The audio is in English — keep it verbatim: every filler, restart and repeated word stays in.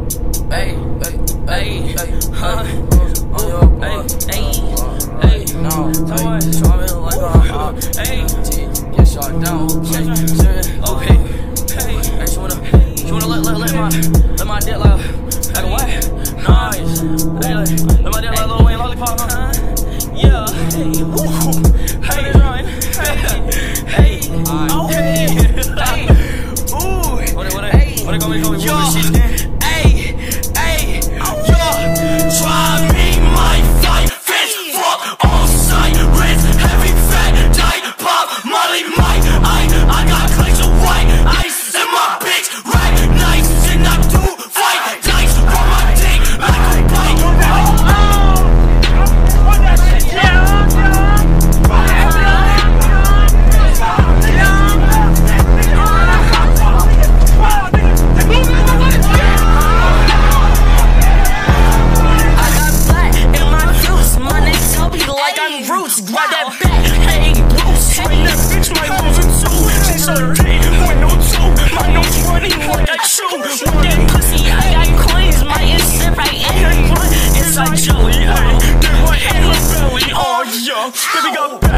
Hey, hey, hey, hey, huh? On your butt. Hey, hey, hey, no, hey, driving like a hop. Hey, get shot down. Okay, hey, hey, she wanna, she wanna let, let, let my, let my dick like, like a what? Nice. Hey, let, let my dick like Lil Wayne lollipop, huh? Yeah. Hey, woo. Hey, Ryan. Hey, hey, oh, hey, hey, ooh. What it, what it, hey, what it gonna be, gonna be, what shit then? Grab that back, hey, Bruce, hey, that bitch might lose it too. She's so deep, with no two, my nose running like I chew. With that pussy, I got coins, my instant right in her front. Inside Joey, hey, then right in her belly, oh yeah, baby got